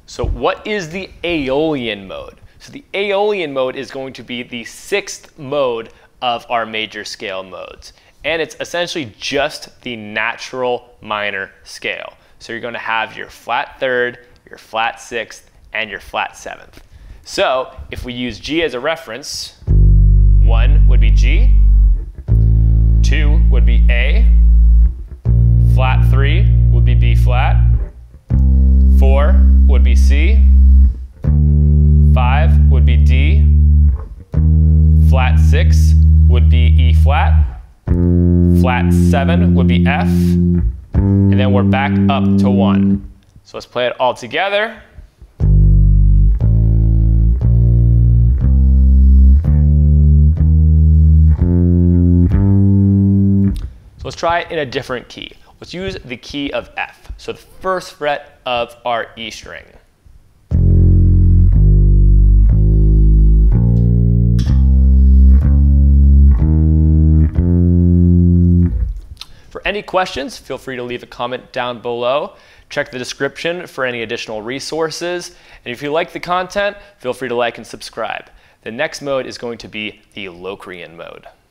So what is the Aeolian mode? So the Aeolian mode is going to be the 6th mode of our major scale modes. And it's essentially just the natural minor scale. So you're going to have your flat 3rd, your flat 6th, and your flat 7th. So if we use G as a reference, 1 would be G, 2 would be A, flat 3 would be B flat, 4 would be C, 5 would be D, flat 6 would be E flat, flat 7 would be F, and then we're back up to 1. So let's play it all together. So let's try it in a different key. Let's use the key of F, so the 1st fret of our E string. For any questions, feel free to leave a comment down below. Check the description for any additional resources. And if you like the content, feel free to like and subscribe. The next mode is going to be the Locrian mode.